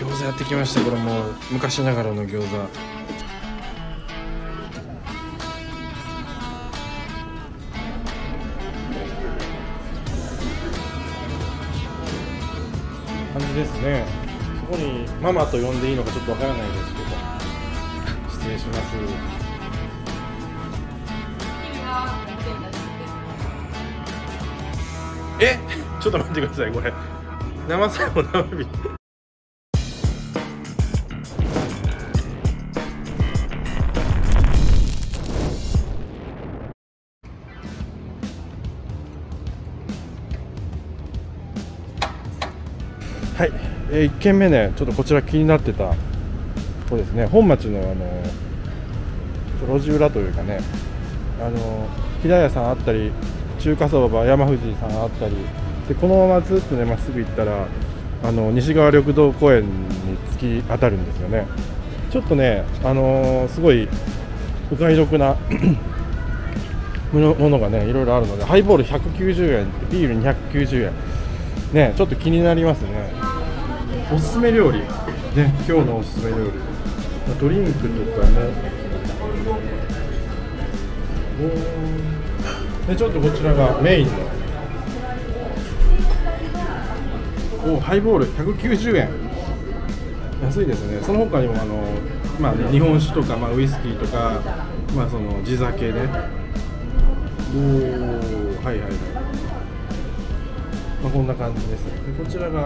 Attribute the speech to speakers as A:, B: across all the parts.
A: 餃子やってきました。これもう昔ながらの餃子。感じですね。そこにママと呼んでいいのかちょっとわからないですけど、失礼します。え、ちょっと待ってください。これ生サーモン生ビ。はい、1軒目ね、ちょっとこちら気になってたそうですね、本町の路地裏というかね、平屋さんあったり、中華そば山藤さんあったりで、このままずっとねまっすぐ行ったら西川緑道公園に突き当たるんですよね。ちょっとね、すごいお買い得なものがねいろいろあるので、ハイボール190円ってビール290円ね、ちょっと気になりますね。おすすめ料理ね、今日のおすすめ料理、ドリンクとかね、でちょっとこちらがメインのハイボール190円、安いですね。その他にもまあね、日本酒とか、ウイスキーとか、その地酒ね、はいはいはい、こんな感じですね。でこちらが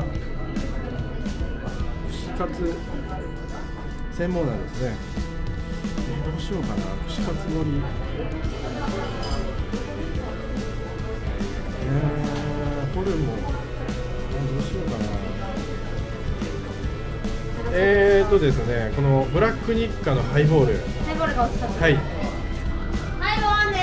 A: 串カツ専門なんですね。どうしようかな、串カツ盛り。ホルモンどうしようかな。ですね、このブラックニッカのハイボール。
B: ハイボールがおすすめ。
A: はい。
B: はい、ご飯です。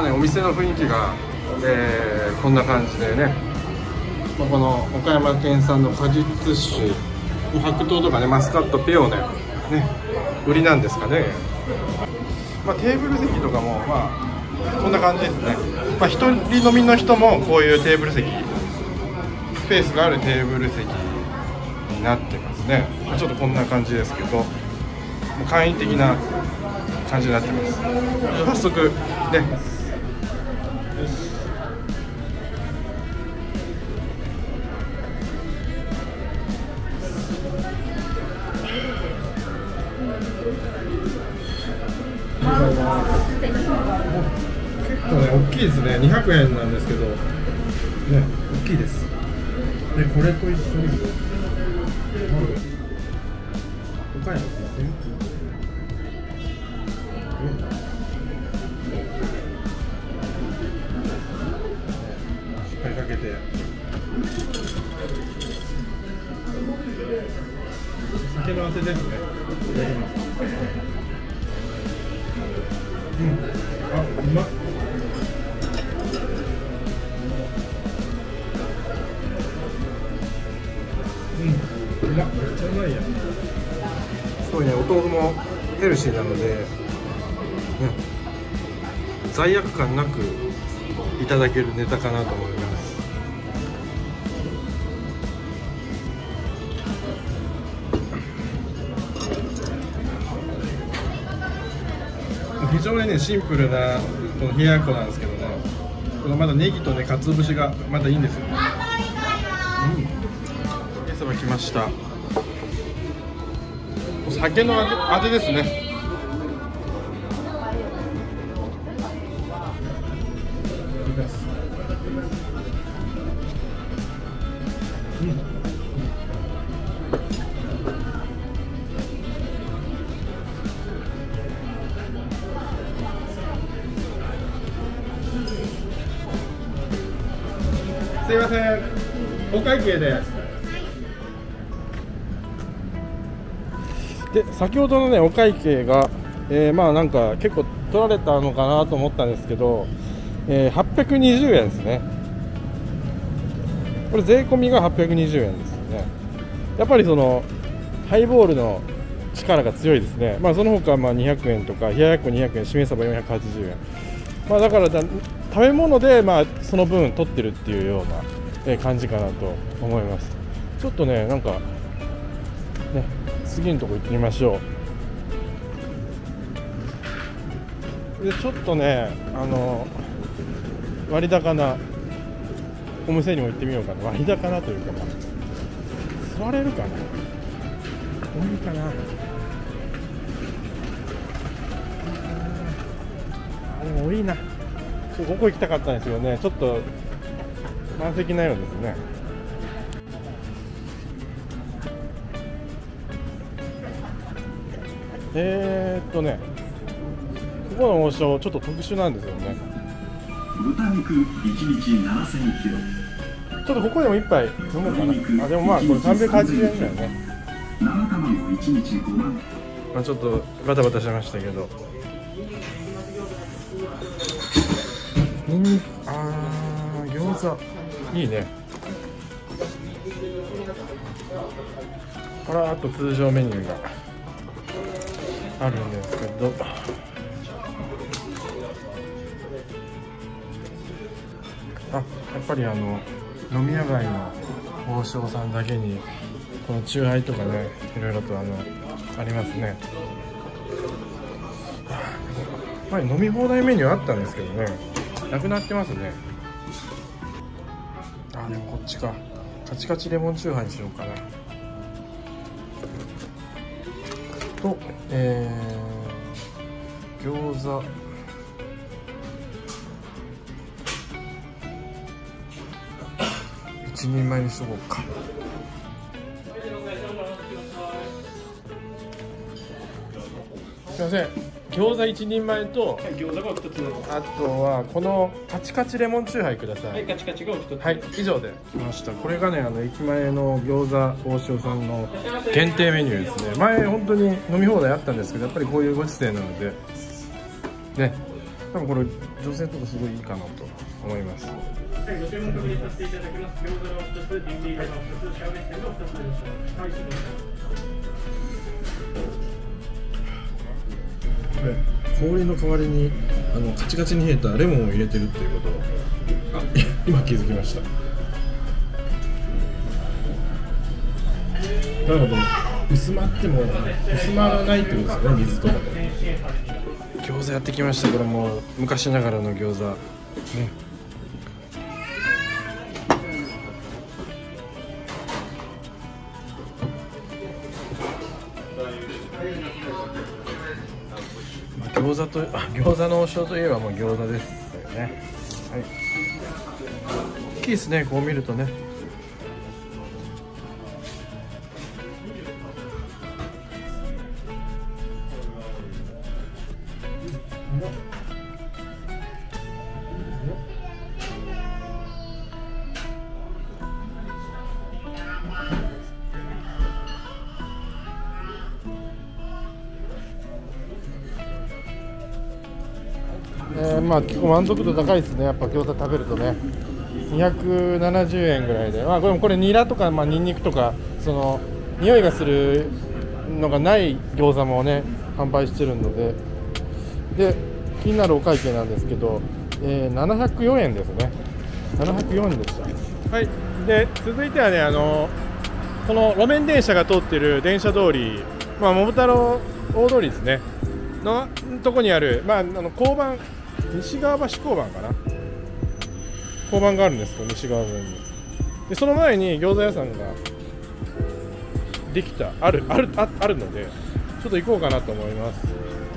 A: お店の雰囲気が、こんな感じでね、この岡山県産の果実酒、白桃とかね、マスカット、ペオネ、売りなんですかね。テーブル席とかもこんな感じですね。一人飲みの人もこういうテーブル席、スペースがあるテーブル席になってますね。ちょっとこんな感じですけど、簡易的な感じになってます。早速ね。結構ね、大きいですね。200円なんですけど、ね、大きいです。で、これと一緒に、岡山ですね。しっかりかけて。酒のあてですね。いただきます。うまっ。めっちゃうまいや。すごいね、お豆腐もヘルシーなので、罪悪感なくいただけるネタかなと思います。非常にねシンプルなこの冷ややっこなんですけどね、このまだネギとね鰹節がまたいいんですよね。ゲソが来ました。酒の味ですね。すいません、お会計です。で、先ほどのねお会計が、なんか結構取られたのかなと思ったんですけど、820円ですね。これ税込みが820円ですよね。やっぱりそのハイボールの力が強いですね。その他200円とか、冷ややっこ200円、しめ鯖480円。だから食べ物でその分取ってるっていうような感じかなと思います。ちょっとねなんかね次のとこ行ってみましょう。でちょっとね割高なお店にも行ってみようかな。割高なというか、座れるかな、多いかな。でも多いな。ここ行きたかったんですよね。ちょっと満席なようですね。ここの王将ちょっと特殊なんですよね。
C: 豚肉1日7000キロ。
A: ちょっとここでも一杯飲もうかな。あ、でもまあこれ380円だよね。
C: 生卵1日5万。
A: まあちょっとバタバタしましたけど。餃子いいね。あと通常メニューがあるんですけど、やっぱり飲み屋街の王将さんだけにこのチューハイとかね、いろいろとありますね。やっぱり飲み放題メニューあったんですけどね、なくなってますね。でもこっちか、カチカチレモンチューハイにしようかなと、餃子1人前にしとこうか。すいません、餃子1人前と、
D: 餃子が1つの。
A: あとはこのカチカチレモンチューハイください。
D: はい、カチカチが1つ。
A: はい、以上で来ました。これがね駅前の餃子王将さんの限定メニューですね。前本当に飲み放題あったんですけど、やっぱりこういうご時世なのでね、多分これ女性とかすごいいいかなと思います。
D: はい、ご注文確認させていただきます。餃子が1つ、ビンビーが1つ、シャーベットが2つです。はい、すみません。
A: 氷の代わりにカチカチに冷えたレモンを入れてるっていうことを今気づきました。なので薄まっても薄まらないってことですよね、水とかで。餃子やってきました。これもう昔ながらの餃子ね。餃子の王将といえばもう餃子ですよね。はい、大きいですね、こう見るとね。まあ結構満足度高いですね。やっぱ餃子食べるとね、270円ぐらいで、これニラとかニンニクとかその匂いがするのがない餃子もね販売してるので、気になるお会計なんですけど、704円ですね。704円でした。はい。で続いてはねこの路面電車が通ってる電車通り、桃太郎大通りですねのとこにある交番、西川橋交番かな、交番があるんですよ、西側に。でその前に餃子屋さんができたあるので、ちょっと行こうかなと思います。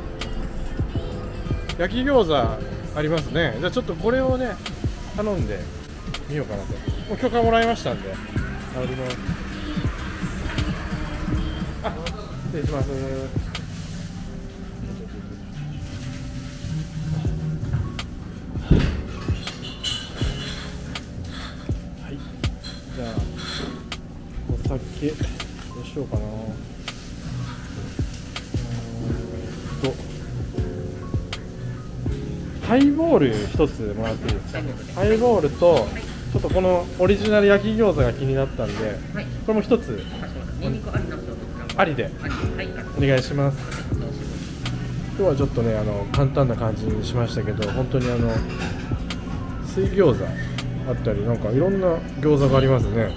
A: 焼き餃子ありますね。じゃあちょっとこれをね頼んでみようかなと。もう許可もらいましたんで頼みます。失礼します。じゃあお酒どうしようかな。ハイボール一つもらっていいですか。ハイボールとちょっとこのオリジナル焼き餃子が気になったんで、これも一つありでお願いします。今日はちょっとね簡単な感じにしましたけど、本当に水餃子あったり、なんかいろんな餃子がありますね。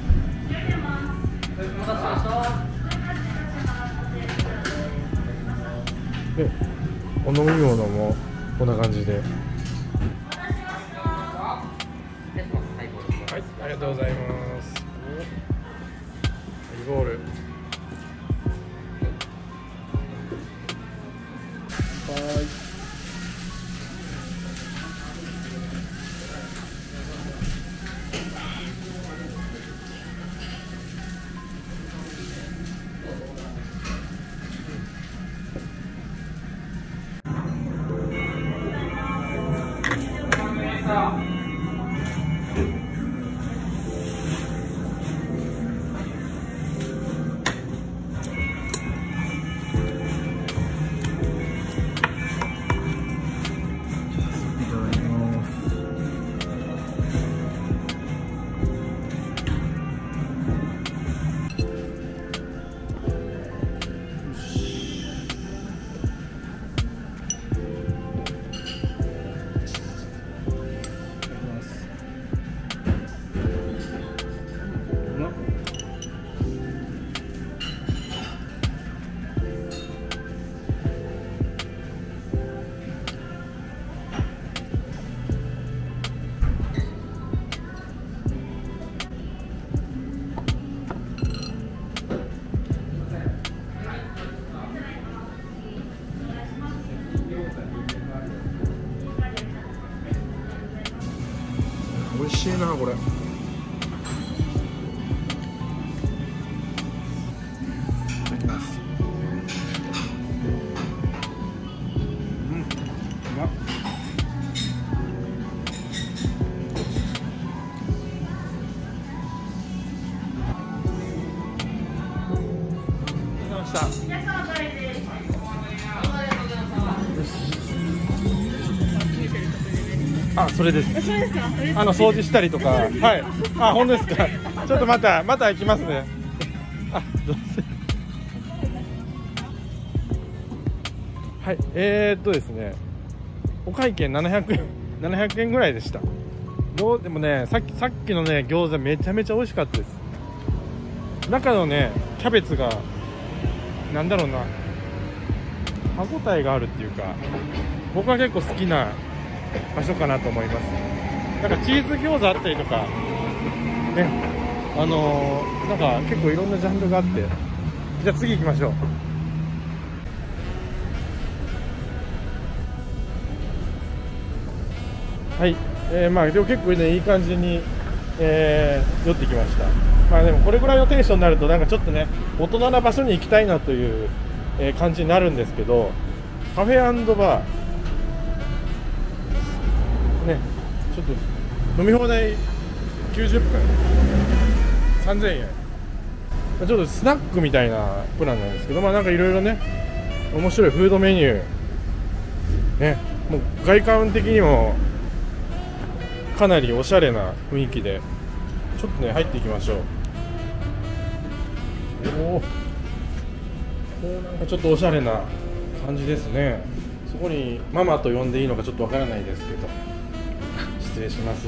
A: で、お飲み物もこんな感じで。はい、ありがとうございます。ハイボール。はい。美味しいなこれ。いただきます。うまっ。ありがとうございました。あ、それです。
B: そうですか。
A: 掃除したりとか、はい。あ、本当ですか。ちょっとまた行きますね。あ、どうぞ。はい、ですね。お会計700円ぐらいでした。でもね、さっきのね餃子めちゃめちゃ美味しかったです。中のねキャベツがなんだろうな、歯ごたえがあるっていうか、僕は結構好きな場所かなと思います。なんかチーズ餃子あったりとかね、なんか結構いろんなジャンルがあって、じゃあ次行きましょう。はい、まあでも結構ねいい感じに、寄ってきました。まあでもこれぐらいのテンションになるとなんかちょっとね大人な場所に行きたいなという、感じになるんですけど、カフェ&バーね、ちょっと飲み放題90分3000円、ちょっとスナックみたいなプランなんですけど、まあなんかいろいろね面白いフードメニューね、もう外観的にもかなりおしゃれな雰囲気で、ちょっとね入っていきましょう。おお、なんかちょっとおしゃれな感じですね。そこにママと呼んでいいのかちょっとわからないですけど、失礼します。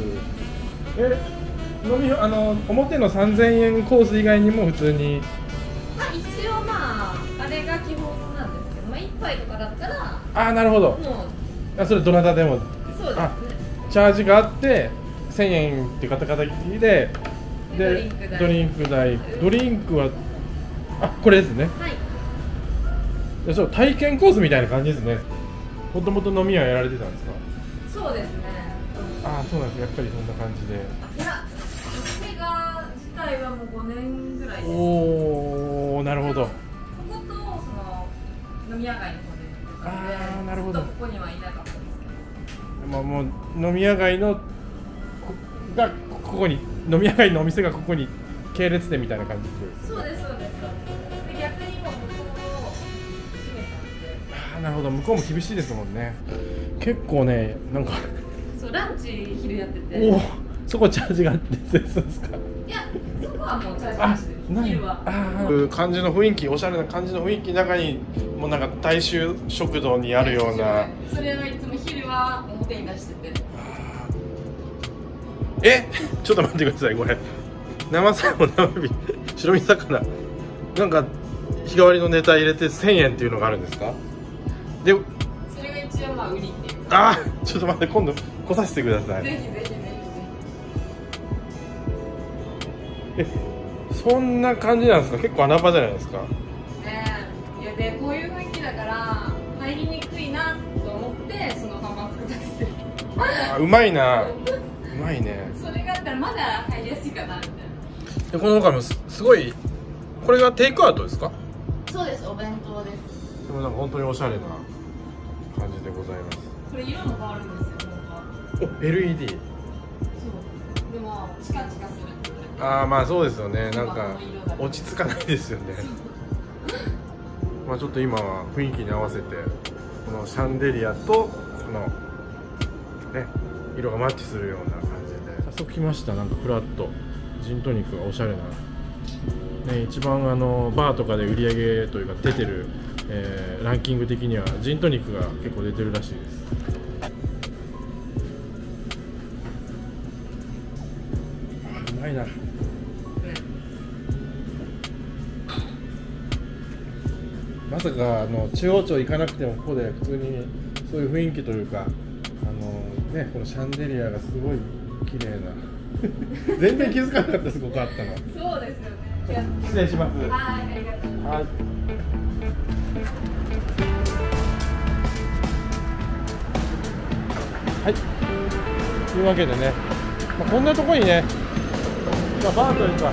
A: 表の3000円コース以外にも普通に、
B: まあ一応まああれが基本なんですけど、まあ一杯とかだったら、
A: あ、なるほど。
B: も
A: あ、それどなたでも、
B: そうですね。
A: チャージがあって1000円っていう形で、
B: ドリンク代、
A: ドリンクはこれですね。
B: はい。
A: で、そう体験コースみたいな感じですね。もともと飲み屋やられてたんですか？
B: そうですね。
A: ああ、そうなんです。やっぱりそんな感じで。
B: いや、店が自体はもう5年ぐらいです。
A: おお、なるほど。
B: こことその飲み屋街の方でやってたので、
A: あー、なるほど。
B: ずっとここにはいなかったんですけど。
A: まあもう飲み屋街のここに、飲み屋街のお店がここに系列店みたいな感じです。
B: そうですそうです。で逆にもう向こうを閉めたんで。
A: ああ、なるほど。向こうも厳しいですもんね。結構ね、なんか
B: そうランチ昼やってて。
A: おお、そこチャージがあってそうですか？
B: いや、そこはもうチャージなしです。昼は。
A: 感じの雰囲気、おしゃれな感じの雰囲気の中にもうなんか大衆食堂にあるような。
B: それはいつも昼は表に出してて。
A: ちょっと待ってください、これ生サーモン、生エビ、白身魚、なんか日替わりのネタ入れて1000円っていうのがあるんですか？で、
B: それが一応まあ売りっていう
A: あー、ちょっと待って、今度来させてください。
B: ぜひぜひぜひぜ
A: そんな感じなんですか？結構穴場じゃないですか。
B: ひね。いやでこういう雰囲気だから入りにくいなと思ってそのまま作ったんですよ。
A: あ、うまいな、うまいね。
B: それがあったらまだ入りやすいかなみたいな。
A: でこの他もすごい、これがテイクアウトですか？
B: そうです、お弁当です。
A: でもなんか本当におしゃれな感じでございます。
B: これ色も変わるんですよ。
A: お、LED。
B: そうでもチカチカするって言われて。
A: ああ、まあそうですよね。なんか落ち着かないですよね。まあちょっと今は雰囲気に合わせてこのシャンデリアとこのね色がマッチするような感じで、早速来ました。なんかフラットジントニックがおしゃれな、ね、一番バーとかで売り上げというか出てる、ランキング的にはジントニックが結構出てるらしいです。うまいな。まさか中央町行かなくてもここで普通にそういう雰囲気というかね、このシャンデリアがすごい綺麗な全然気づかなかったです、ここあったの。
B: そうですよね。
A: 失礼します。
B: はい、ありがとうございます。
A: はい。はい。というわけでね、こんなところにね、バーというか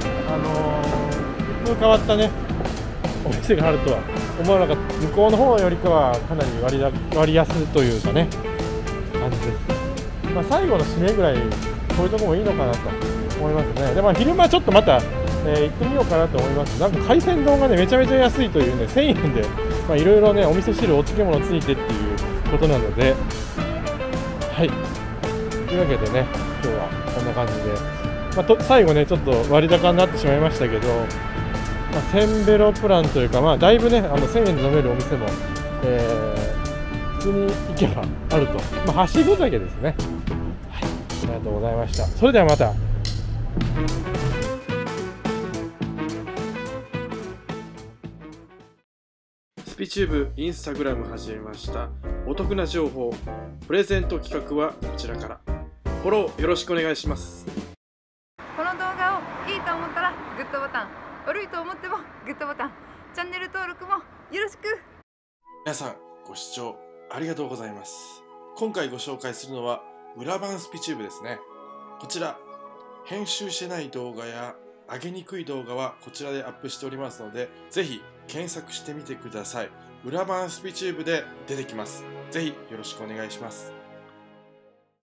A: 一風変わったねお店があるとは思わなかった。向こうの方よりかはかなり割安というかね感じです。最後の締めぐらいこういうところもいいのかなと思いますね。で、昼間ちょっとまた、行ってみようかなと思います。なんか海鮮丼がねめちゃめちゃ安いというね、1000円でいろいろねお味噌汁お漬物ついてっていうことなので、はい。というわけでね、今日はこんな感じで、最後ねちょっと割高になってしまいましたけど、センベロプランというか、だいぶね1000円で飲めるお店も、普通に行けばあると、はしご酒ですね。はい、ありがとうございました。それではまた。スピチューブインスタグラム始めました。お得な情報、プレゼント企画はこちらから。フォローよろしくお願いします。
E: この動画をいいと思ったらグッドボタン、悪いと思ってもグッドボタン、チャンネル登録もよろしく。
A: 皆さんご視聴ありがとうございます。今回ご紹介するのは裏版スピチューブですね。こちら編集してない動画や上げにくい動画はこちらでアップしておりますので、ぜひ検索してみてください。裏版スピチューブで出てきます。ぜひよろしくお願いします。